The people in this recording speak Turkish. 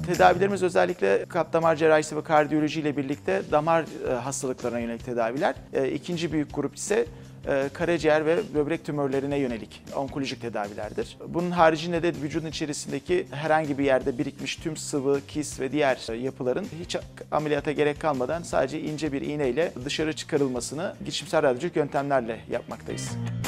Tedavilerimiz özellikle kalp damar cerrahisi ve kardiyoloji ile birlikte damar hastalıklarına yönelik tedaviler. İkinci büyük grup ise karaciğer ve böbrek tümörlerine yönelik onkolojik tedavilerdir. Bunun haricinde de vücudun içerisindeki herhangi bir yerde birikmiş tüm sıvı, kis ve diğer yapıların hiç ameliyata gerek kalmadan sadece ince bir iğneyle dışarı çıkarılmasını girişimsel radyolojik yöntemlerle yapmaktayız.